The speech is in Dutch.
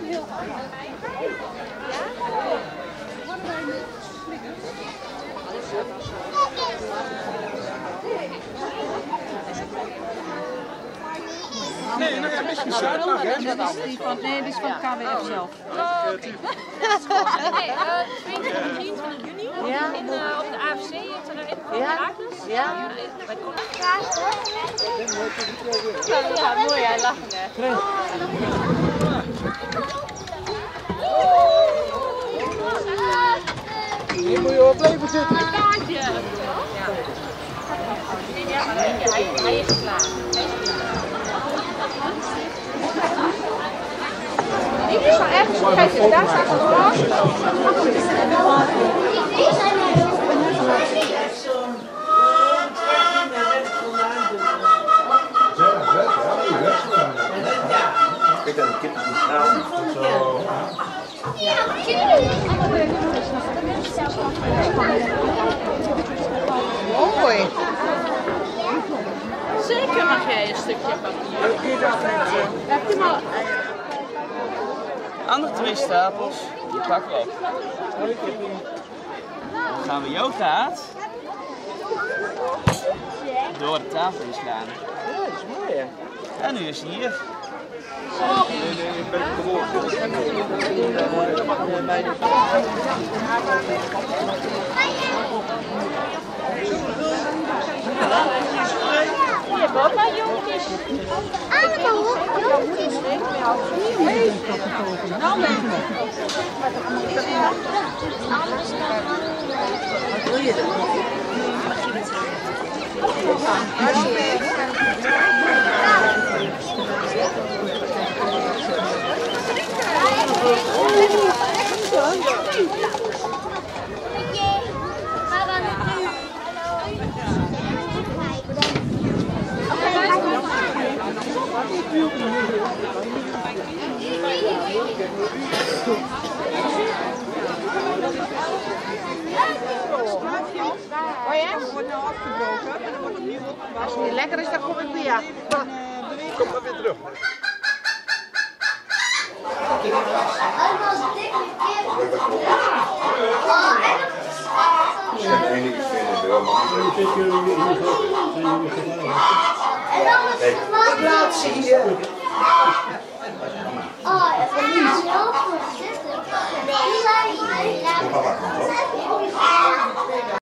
Nee, nou ja, misschien Zuidlag, hè? Nee, dit is van KWF zelf. Oh, oké. Nee, 22 juni op de AFC terrein van Herakles. Ja. Bij Collega. Ja, mooi, hij lacht hè. Hier moet je wel blijven zitten. Een kaartje. Ja, hij is klaar. Dit is wel echt, kijk eens, daar staat het glas. Kijk dan, de kippen goed gaan. Zo. Mooi. Zeker mag jij een stukje papier. Heb je maar... Andere 2 stapels, die pakken we op. Dan gaan we jouw kaart door de tafel heen slaan. Ja, dat is mooi hè. En nu is hij hier. Nee, ik ben Je hebt ook maar jongetjes. Allemaal jongetjes. Nou, nee. Wat wil je dan? Wordt nou afgebroken en dan wordt opnieuw opgebouwd. Als het niet lekker is, dan kom ik weer. Kom maar weer terug. Laat zien je. Oh, even niet. Nee.